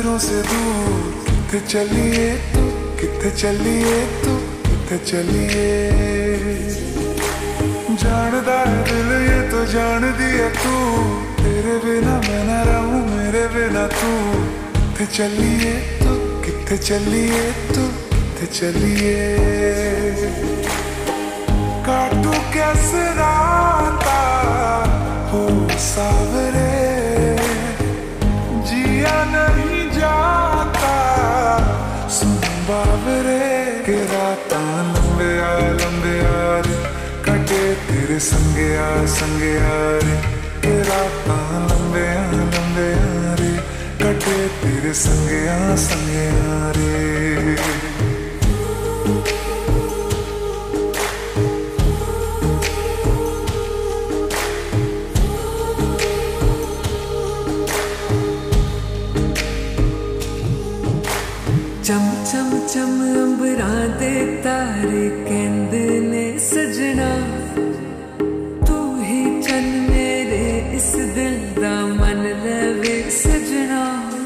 नजरों से दूर किथे चलिए तू, किथे चलिए तू, किथे चलिए। जानदा है दिल ये तो जान दिया तू, तेरे बिना मैं न रहूं मेरे बिना तू। किथे चलिए तू, किथे चलिए तू, किथे चलिए। काटू कैसे राता हो सावरे, जिया नहीं जाता सुन बावरे। के रातां लंबिया लंबिया रे, कटे तेरे संगिया संगिया रे। के रातां लंबिया लंबिया रे, कटे तेरे संगिया संगिया रे। चम चम चम अंबरा दे तारे कहंदे ने सजना, तू ही चन मेरे इस दिल दा मन लवे सजना।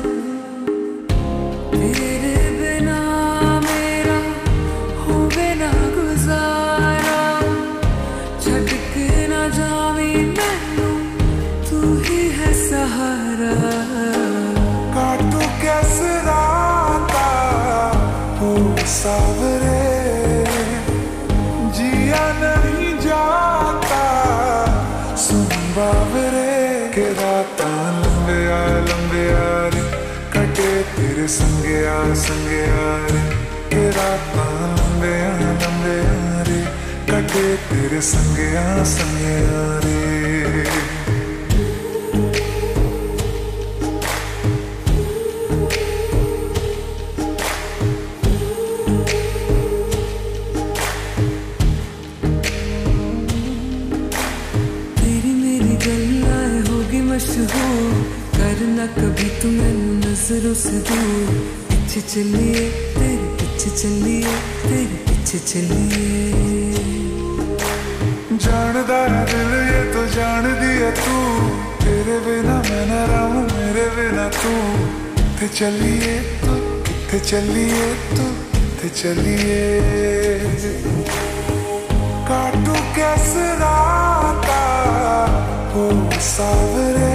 तेरे बिना मेरा होवे ना गुजारा, छड़ के ना जावी मैनू तू ही है सहारा। काटू कैसे राता हो सावरे, जिया नहीं जाता सुन बावरे। के रातां लंबिया लंबिया रे, कटे तेरे संगिया संगिया रे। के रातां लंबिया लंबिया रे, कटे तेरे संगिया संगिया रे। करना कभी तू मैनू नजरों से दूर। पीछे चलिए तेरे पीछे चलिए, तेरे पीछे चलिए। जानदा है दिल ये तो जान दिया तू, तेरे बिना मैं न रहूं मेरे बिना तू। किथे चलिए तू, किथे चलिए तू, किथे चलिए। काटू कैसे राता हो सावरे,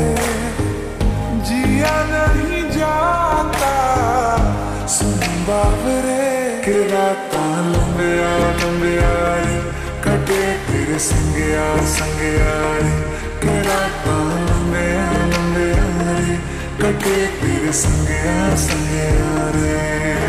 जिया नहीं जाता सुन बावरे। के रातां लंबिया लंबिया रे, कटे तेरे संगिया संगिया रे। के रातां लंबिया लंबिया रे, कटे तेरे संगिया संगिया रे।